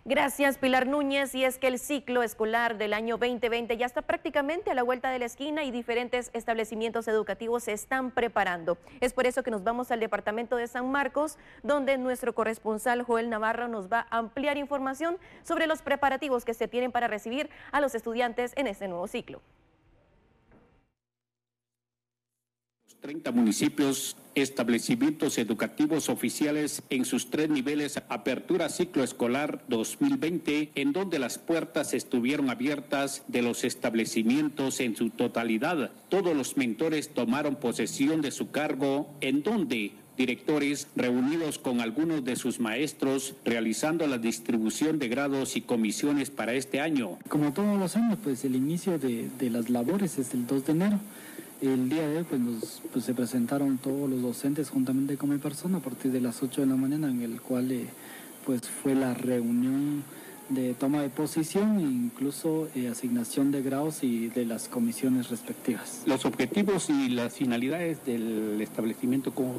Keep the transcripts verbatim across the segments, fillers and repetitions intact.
Gracias, Pilar Núñez. Y es que el ciclo escolar del año veinte veinte ya está prácticamente a la vuelta de la esquina y diferentes establecimientos educativos se están preparando. Es por eso que nos vamos al departamento de San Marcos, donde nuestro corresponsal Joel Navarro nos va a ampliar información sobre los preparativos que se tienen para recibir a los estudiantes en este nuevo ciclo. treinta municipios, establecimientos educativos oficiales en sus tres niveles, apertura ciclo escolar dos mil veinte, en donde las puertas estuvieron abiertas de los establecimientos en su totalidad. Todos los mentores tomaron posesión de su cargo, en donde directores reunidos con algunos de sus maestros realizando la distribución de grados y comisiones para este año. Como todos los años, pues el inicio de, de las labores es el dos de enero. El día de hoy pues, nos, pues, se presentaron todos los docentes juntamente con mi persona a partir de las ocho de la mañana, en el cual eh, pues, fue la reunión de toma de posición e incluso eh, asignación de grados y de las comisiones respectivas. Los objetivos y las finalidades del establecimiento, ¿cómo?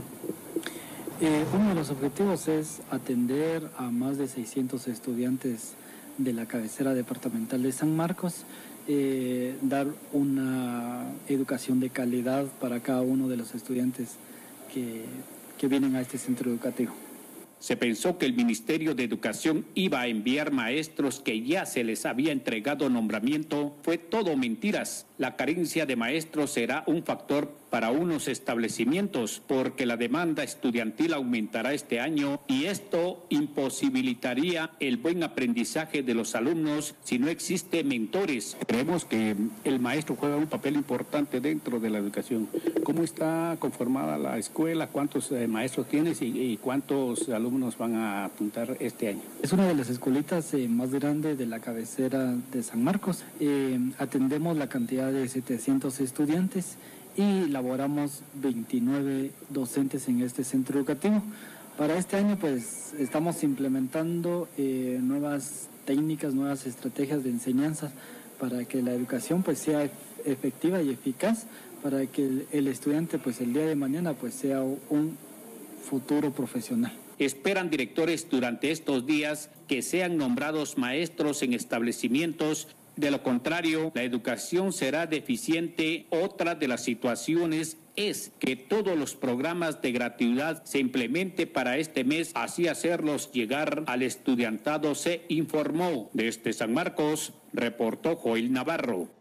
Eh, uno de los objetivos es atender a más de seiscientos estudiantes de la cabecera departamental de San Marcos, Eh, dar una educación de calidad para cada uno de los estudiantes que, que vienen a este centro educativo. Se pensó que el Ministerio de Educación iba a enviar maestros que ya se les había entregado nombramiento. Fue todo mentiras. La carencia de maestros será un factor para unos establecimientos porque la demanda estudiantil aumentará este año y esto imposibilitaría el buen aprendizaje de los alumnos si no existe mentores. Creemos que el maestro juega un papel importante dentro de la educación. ¿Cómo está conformada la escuela? ¿Cuántos eh, maestros tienes y, y cuántos alumnos van a apuntar este año? Es una de las escuelitas eh, más grandes de la cabecera de San Marcos. Eh, atendemos la cantidad de setecientos estudiantes y laboramos veintinueve docentes en este centro educativo. Para este año pues estamos implementando eh, nuevas técnicas, nuevas estrategias de enseñanza para que la educación pues sea efectiva y eficaz, para que el, el estudiante pues el día de mañana pues sea un futuro profesional. Esperan directores durante estos días que sean nombrados maestros en establecimientos. De lo contrario, la educación será deficiente. Otra de las situaciones es que todos los programas de gratuidad se implemente para este mes, así hacerlos llegar al estudiantado, se informó. Desde San Marcos, reportó Joel Navarro.